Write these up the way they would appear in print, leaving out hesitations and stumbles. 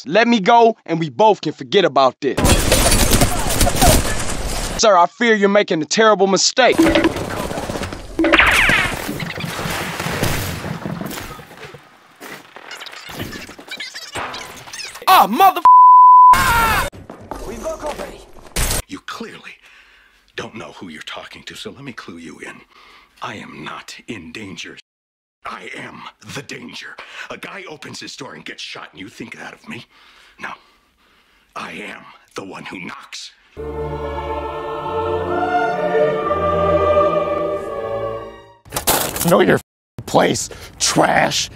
Let me go, and we both can forget about this. Sir, I fear you're making a terrible mistake. Ah, mother... We go already. You clearly don't know who you're talking to, so let me clue you in. I am not in danger. I am the danger. A guy opens his door and gets shot, and you think that of me? No. I am the one who knocks. Know your place, trash.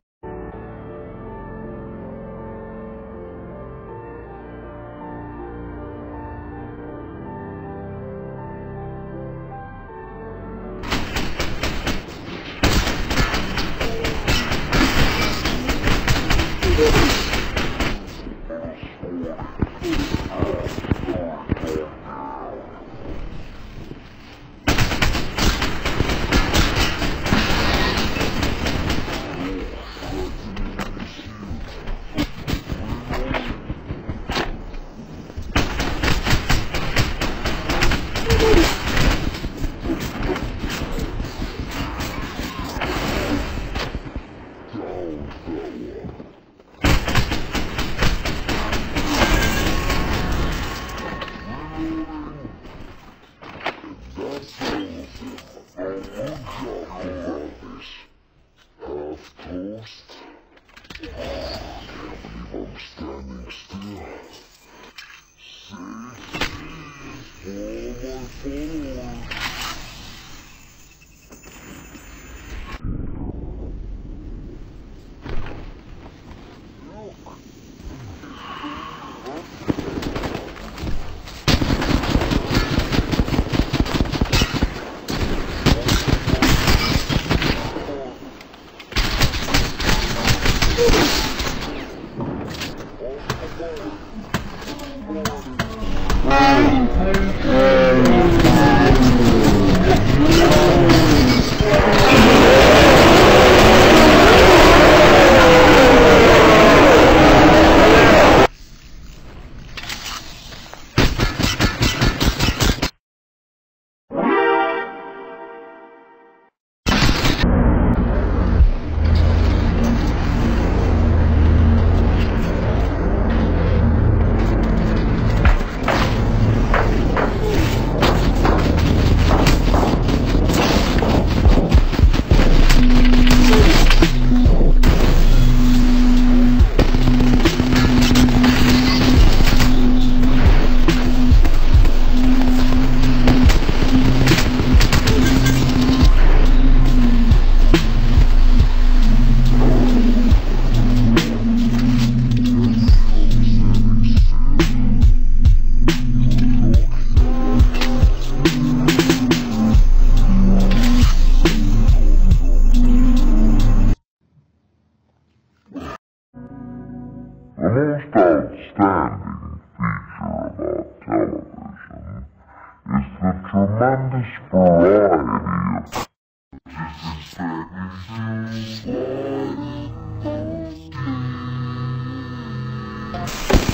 The most outstanding feature about television is the tremendous variety of